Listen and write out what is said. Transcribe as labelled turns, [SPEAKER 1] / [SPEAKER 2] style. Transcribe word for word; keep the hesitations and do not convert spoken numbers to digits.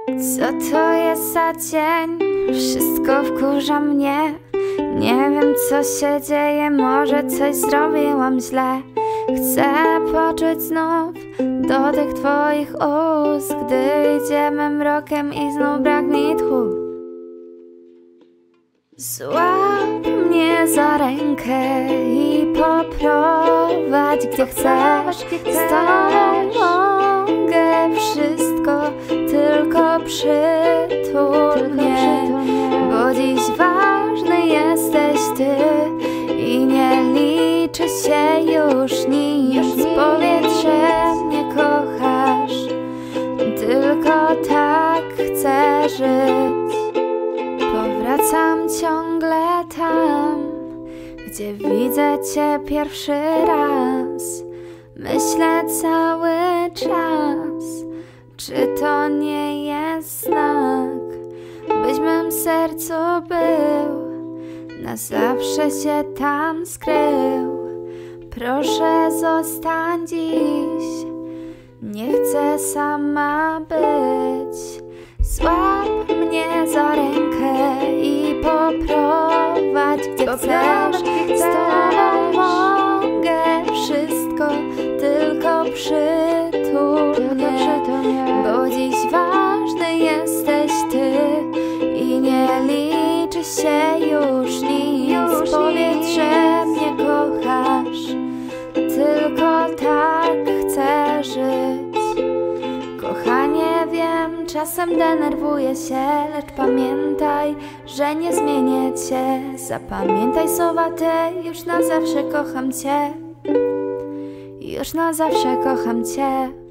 [SPEAKER 1] Co to jest za dzień? Wszystko wkurza mnie. Nie wiem, co się dzieje, może coś zrobiłam źle. Chcę poczuć znów dotyk twoich ust, gdy idziemy mrokiem i znów brak mi tchu. Złap mnie za rękę i poprowadź gdzie chcesz. Z tobą mogę wszystko, tylko przytul mnie, bo dziś ważny jesteś ty i nie liczy się już nic. Powiedz, że mnie kochasz, tylko tak chcę żyć. Powracam ciągle tam, gdzie widzę cię pierwszy raz. Myślę cały czas, czy to nie jest znak, byś w mym sercu był, na zawsze się tam skrył. Proszę zostań dziś, nie chcę sama być. Złap mnie za rękę i poprowadź gdzie chcesz. Z tobą mogę wszystko, tylko przytul mnie, bo dziś ważny jesteś ty i nie liczy się już nic. Powiedz, że mnie kochasz, tylko tak chcę żyć. Kochanie, wiem, czasem denerwuję się, lecz pamiętaj, że nie zmienię cię. Zapamiętaj słowa te, już na zawsze kocham cię. Już na zawsze kocham cię.